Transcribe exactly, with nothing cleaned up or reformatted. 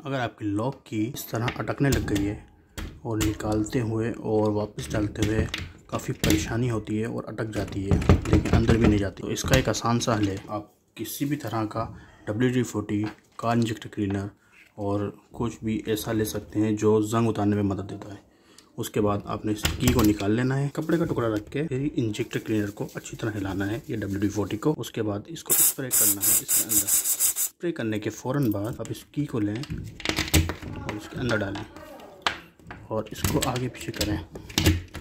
अगर आपकी लॉक की इस तरह अटकने लग गई है और निकालते हुए और वापस डालते हुए काफ़ी परेशानी होती है और अटक जाती है लेकिन अंदर भी नहीं जाती, तो इसका एक आसान सा हल है। आप किसी भी तरह का W D forty car injector cleaner और कुछ भी ऐसा ले सकते हैं जो जंग उतारने में मदद देता है। उसके बाद आपने इस की को निकाल लेना है, कपड़े का टुकड़ा रख के फिर इंजेक्टर क्लीनर को अच्छी तरह हिलाना है, ये डब्ल्यू डी फोर्टी को। उसके बाद इसको स्प्रे करना है इसके अंदर। स्प्रे करने के फ़ौरन बाद आप इस की को लें और इसके अंदर डालें और इसको आगे पीछे करें।